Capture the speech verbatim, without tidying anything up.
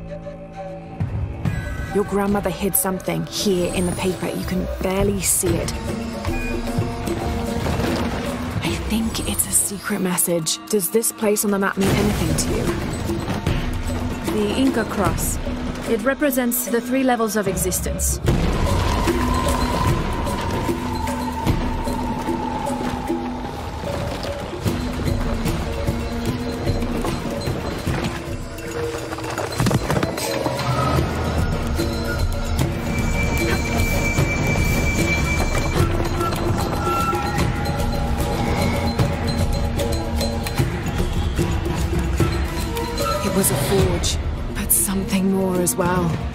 Your grandmother hid something here in the paper. You can barely see it. I think it's a secret message. Does this place on the map mean anything to you? The Inca cross. It represents the three levels of existence. It was a forge, but something more as well.